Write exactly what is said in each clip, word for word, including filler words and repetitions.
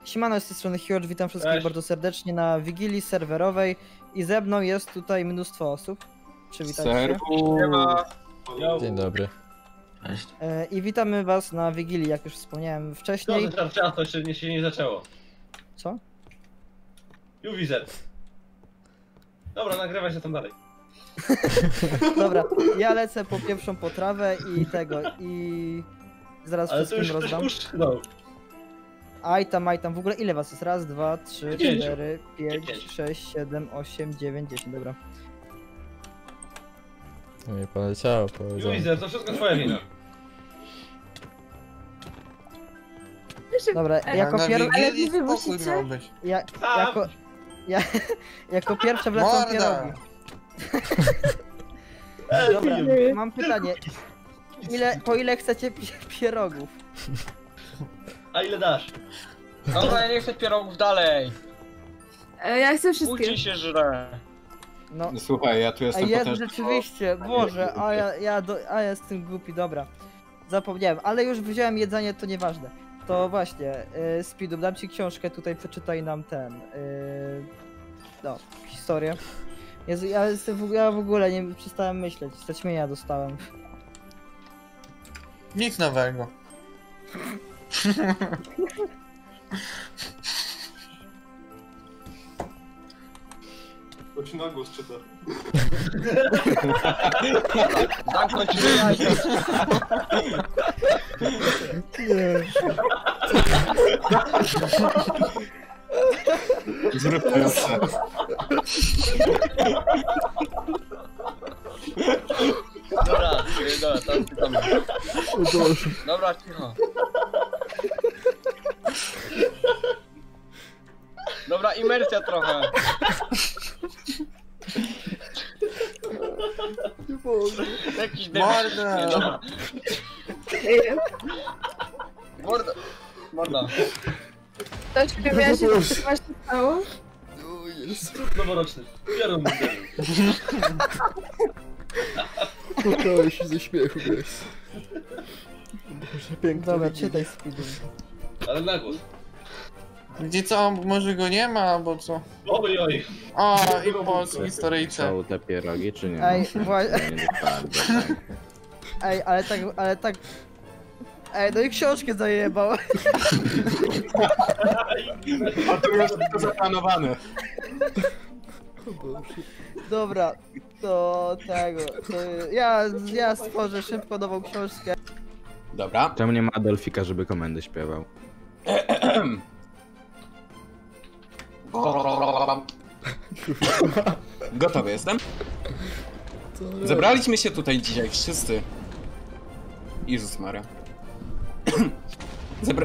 Siemano, z tej strony Huge, witam wszystkich Cześć. bardzo serdecznie na Wigilii serwerowej i ze mną jest tutaj mnóstwo osób. Przywitajcie się. Dzień dobry. Cześć. E, I witamy was na Wigilii, jak już wspomniałem wcześniej. No, to czas, to jeszcze nie, się nie zaczęło. Co? Uwizet. Dobra, nagrywaj się tam dalej. Dobra, ja lecę po pierwszą potrawę i tego, i zaraz Ale to wszystkim już ktoś rozdam. uszchnął. Aj tam, aj tam, w ogóle ile was jest? Raz, dwa, trzy, Pięciu. cztery, pięć, Pięć. sześć, siedem, osiem, dziewięć, dziesięć, dobra. No i poleciało, powiedziałem. Uwizet, to wszystko twoja wina. Dobra, jako Na pierwszy... Wigilii Ale wy spokój wymusicie? miał być. Ja, Tam. jako, ja, jako pierwsze wlecą Morda! pierogi. Ej, Dobra, William. mam pytanie. Ile, po ile chcecie pi- pierogów? A ile dasz? Dobra, ja nie chcę pierogów dalej. E, Ja chcę wszystkie. Pójdźcie się żre. No, Słuchaj, ja tu a jestem jest potężny. rzeczywiście, Boże, a ja, ja, do, a ja jestem głupi, dobra. Zapomniałem, ale już wziąłem jedzenie, to nieważne. To właśnie, y, Speedu, dam ci książkę, tutaj przeczytaj nam ten, y, no, historię. Jezu, ja, jestem w, ja w ogóle nie przestałem myśleć, zaćmienia dostałem. Nic nowego. To ci na głos czyta. Zamknąć jajka. Zrób to jeszcze. Dobra, dobra, tam pytamy. Dobra, cicho. Dobra, imersja trochę. Jakiś debil. Morda! Nie, dobra. Morda. Morda. Ktoś wie, się to właśnie stało? Noworoczny. Biorę mu Płakałeś się ze śmiechu, guys. Boże, pięknie. Dobra, czytaj Speedu. Ale na głos. Gdzie co? Może go nie ma, albo co? Oj, oj. O, i po historyjce. Są te pierogi, czy nie? Ej, No, właśnie, nie bardzo, tak. ej, ale tak, ale tak... Ej, no i książkę zajebał. A to już to zaplanowane. Dobra, to tego, to ja, ja stworzę szybko nową książkę. Dobra. Czemu nie ma Adolfika, żeby komendy śpiewał? Gotowy jestem? Zebraliśmy się tutaj dzisiaj wszyscy. Jezus Maria. Zebra...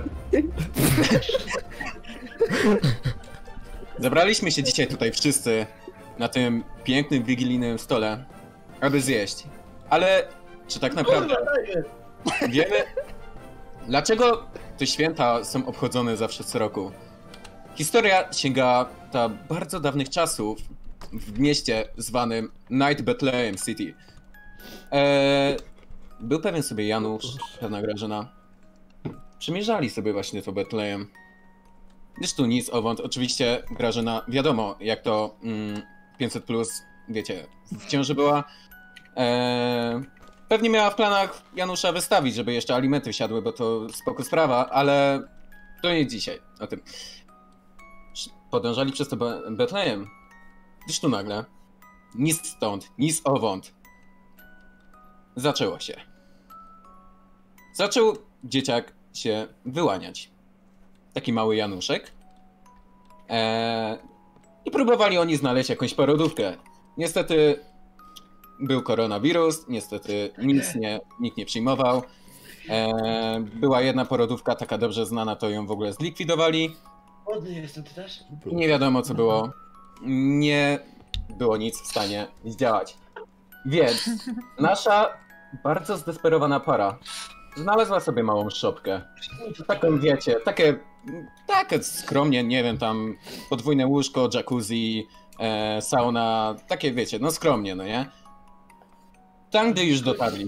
Zebraliśmy się dzisiaj tutaj wszyscy na tym pięknym wigilijnym stole, aby zjeść. Ale czy tak naprawdę wiemy, dlaczego te święta są obchodzone zawsze co roku? Historia sięga do bardzo dawnych czasów w mieście zwanym Night Bethlehem City. Eee, był pewien sobie Janusz, pewna Grażyna. Przymierzali sobie właśnie to Betlejem. Zresztą nic owąd, oczywiście Grażyna, wiadomo jak to mm, pięćset plus, wiecie, w ciąży była. Eee, pewnie miała w planach Janusza wystawić, żeby jeszcze alimenty wsiadły, bo to spoko sprawa, ale to nie dzisiaj o tym. Podążali przez to Be Betlejem. Gdyż tu nagle, nic stąd, nic owąd. Zaczęło się. Zaczął dzieciak się wyłaniać. Taki mały Januszek. Eee, I próbowali oni znaleźć jakąś porodówkę. Niestety był koronawirus, niestety nic nie, nikt nie przyjmował. Eee, była jedna porodówka, taka dobrze znana, to ją w ogóle zlikwidowali. Ładny jestem, ty też? I nie wiadomo co było. Nie było nic w stanie zdziałać. Więc nasza bardzo zdesperowana para znalazła sobie małą szopkę. Taką wiecie, takie, takie skromnie, nie wiem, tam podwójne łóżko, jacuzzi, e, sauna, takie wiecie, no skromnie, no nie? Tam, gdy już dotarli,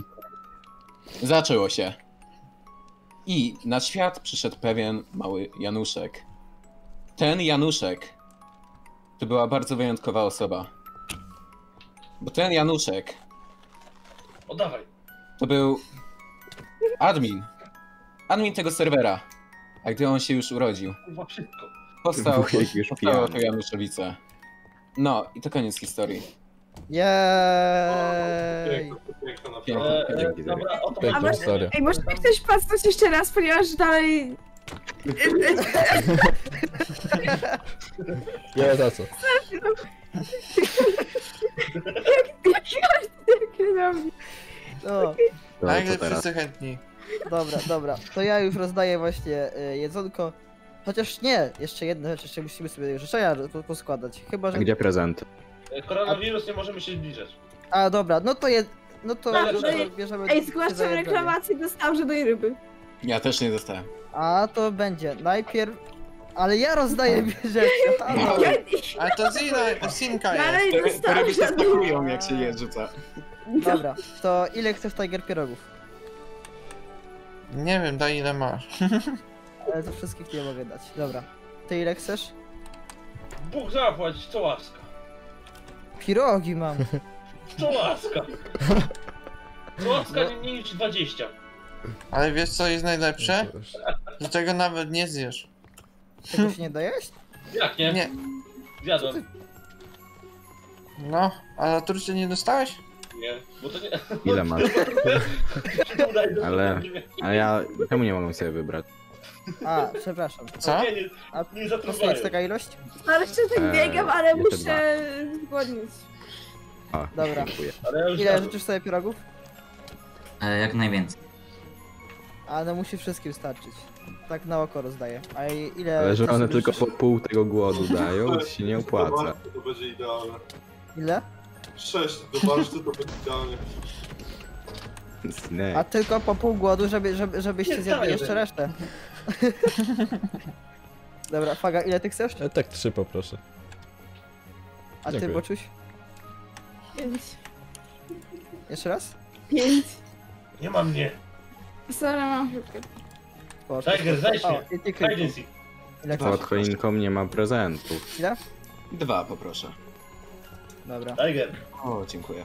zaczęło się. I na świat przyszedł pewien mały Januszek. ten Januszek to była bardzo wyjątkowa osoba. Bo ten Januszek Oddawaj. to był admin. Admin tego serwera. A gdy on się już urodził, Kurwa, wszystko. powstał, Wujek już powstało to pijany. Januszowice. No i to koniec historii. Jej! Piękna naprawdę. Pięknie, E, e, pięknie. dobra, o to Piękna chodzi. historia. Ej, może ktoś patrzeć jeszcze raz, ponieważ dalej... Nie, za co? O, To, Nagle to teraz. wszyscy chętni. dobra, dobra. To ja już rozdaję właśnie y, jedzonko. Chociaż nie, jeszcze jedna rzecz, jeszcze musimy sobie życzenia po- poskładać. Chyba, A że... gdzie prezent? E, Koronawirus, nie możemy się zbliżać. A dobra, no to je... No to Dobra, bierzemy, ej, bierzemy Ej, się za zgłaszam jedzenie. reklamację do żadnej ryby. Ja też nie dostałem. A to będzie najpierw... Ale ja rozdaję rzeczy. halo. Ja, Ale to Zina, Sinka jest. dalej Te, te dostałam ryby się żadnej... stakują, jak się je rzuca. Dobra, to ile chcesz Tiger pierogów? Nie wiem, daj ile masz. Ale to wszystkich nie mogę dać. Dobra. Ty ile chcesz? Bóg zapłać, co łaska. Pirogi mam. Co łaska. Co łaska nie, nie liczy dwadzieścia. Ale wiesz co jest najlepsze? Że tego nawet nie zjesz. Tego się nie dajesz? Jak nie? Nie. Zjadłem. No, a na turcie nie dostałeś? Nie, bo to nie... Ile masz? Udaj do Ale- tego, nie- A ja czemu nie mogę sobie wybrać? A, przepraszam. Co? Nie, nie, A nie to jest zatrudniają. taka ilość? Ale jeszcze tak Eee, biegam, ale jeszcze muszę zgłodnić. O, Dobra. dziękuję. Ale ja już Ile zjadłem. życzysz sobie pierogów? E, jak najwięcej. A no musi wszystkim starczyć. Tak na oko rozdaję. A i- ile... Ale że ty one sobie tylko życzysz? po pół tego głodu dają, to się nie opłaca. To będzie idealne. Ile? sześć do warsztu to będzie idealnie. Nie. A tylko po pół głodu, żeby, żeby, żebyście Nie, zjadli dawaj, jeszcze dawaj. resztę. Dobra, Faga, ile ty chcesz? Ja tak trzy poproszę. A ty, Dziękuję. Boczuś? Pięć. Jeszcze raz? Pięć. Nie ma mnie. Sorry, mam chwilkę. Poszło. Tiger, zajdź O, mnie. i ty Hide kryku. and seek. Ile Pod chcesz? choinką nie ma prezentów. Ile? Dwa poproszę. Dobra, Tiger. O, dziękuję.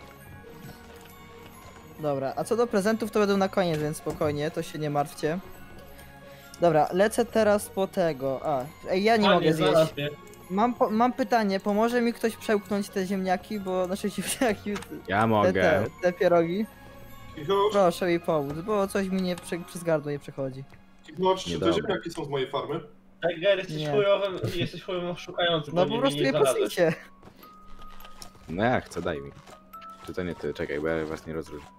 dobra. A co do prezentów to będą na koniec, więc spokojnie, to się nie martwcie. Dobra, lecę teraz po tego. A, ej, ja nie Panie, mogę zjeść. znalazł mnie. Mam, po, mam pytanie, pomoże mi ktoś przełknąć te ziemniaki, bo znaczy ziemniaki, Ja te, mogę. te, te pierogi. Kichocz, Proszę mi pomóc, bo coś mi nie prze, przez gardło nie przechodzi. Kichocz, czy te Niedobre. ziemniaki są z mojej farmy? Tiger, jesteś Nie. chujowym, jesteś chujowym szukającym. No bo po nie- prostu nie je znalazłeś. posyjcie. No ja chcę, daj mi. Czy to nie ty? Czekaj, bo ja was nie rozróżnię.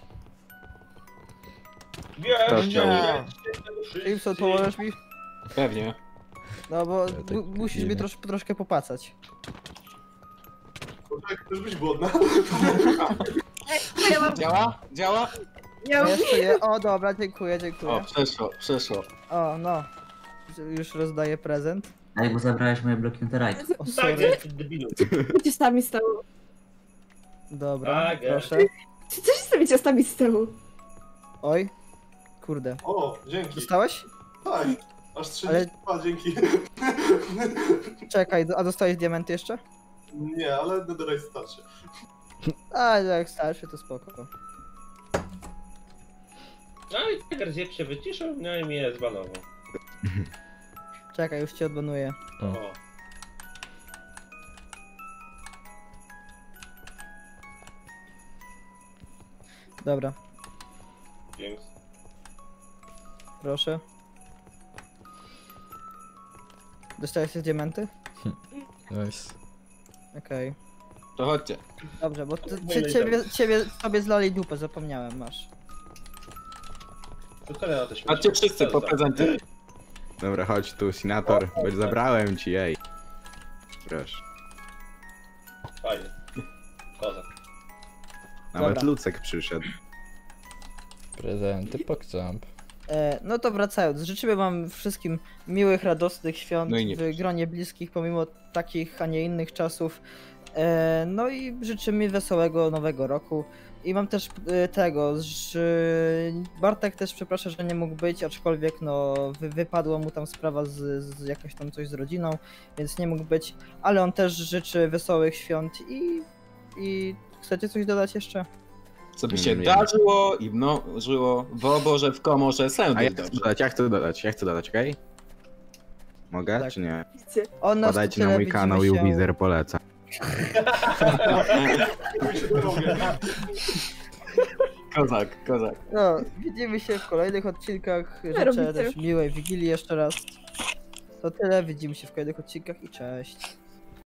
Wiem, Proszę. że Crimson, pomożesz mi? Pewnie. No bo tak mu- musisz nie mnie wiem. trosz, troszkę popacać. Bo tak, też być głodna. Ja mam... Działa? Działa? Ja No mam... jeszcze je. O dobra, dziękuję, O, dziękuję. przeszło, przeszło. O no. Już rozdaję prezent. Ej, bo zabrałeś moje bloki Netherite. O Tak, sorry. jesteś debilu. ciastami z tyłu. Dobra, Tak, proszę. Czy coś z tymi ciastami z tyłu? Oj. Kurde. O, dzięki. Dostałeś? Tak, aż trzy. Ale- A, dzięki. Czekaj, a dostałeś diamenty jeszcze? Nie, ale netherite starczy. A, jak starszy to spoko. No i Tiger zjeb się wyciszył, no i mnie zbanował. Czekaj, już cię odbanuję. O. O. Dobra, Dzięki. proszę. Dostałeś te diamenty? Nice. Okej. To chodźcie. Dobrze, bo ty, cie, ciebie, ciebie sobie zlali dupę, zapomniałem, masz. To tyle na to śmieszne. Chodźcie wszyscy po prezenty. Dobra, chodź tu, Sinator, bo zabrałem ci, ej. Proszę. Fajnie. Kozak. Nawet Dobra. Lucek przyszedł. Prezenty PogChamp. E, no to wracając, życzymy wam wszystkim miłych, radosnych świąt No i nie w gronie bliskich, pomimo takich, a nie innych czasów. E, no i życzymy wesołego nowego roku. I mam też e, tego, że Bartek też przeprasza, że nie mógł być, aczkolwiek no wy, wypadła mu tam sprawa z, z jakaś tam coś z rodziną, więc nie mógł być, ale on też życzy wesołych świąt i, i chcecie coś dodać jeszcze? Co by Nie się wiem. darzyło i mnożyło w oborze, w komorze, A sędy ja chcę dodać, ja chcę dodać, ja chcę dodać, okej? Mogę, Tak. czy nie? On nas Podajcie tyle, na mój widzimy kanał się- i Ubizer poleca. Mi się drogę. Kozak, kozak. No, widzimy się w kolejnych odcinkach. Życzę robicie? też miłej Wigilii jeszcze raz. To tyle, widzimy się w kolejnych odcinkach i cześć.